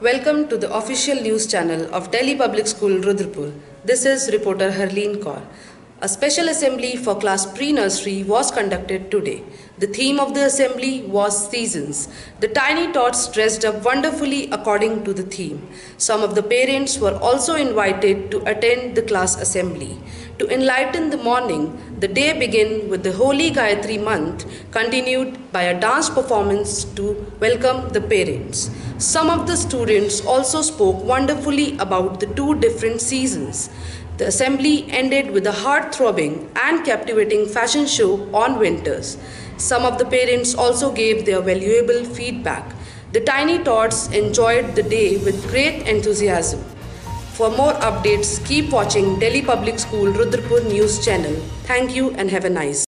Welcome to the official news channel of Delhi Public School, Rudrapur. This is reporter Harleen Kaur. A special assembly for class pre-nursery was conducted today. The theme of the assembly was seasons. The tiny tots dressed up wonderfully according to the theme. Some of the parents were also invited to attend the class assembly. To enlighten the morning, the day began with the Holy Gayatri month, continued by a dance performance to welcome the parents. Some of the students also spoke wonderfully about the two different seasons. The assembly ended with a heart-throbbing and captivating fashion show on winters. Some of the parents also gave their valuable feedback. The tiny tots enjoyed the day with great enthusiasm. For more updates, keep watching Delhi Public School Rudrapur News channel. Thank you and have a nice day.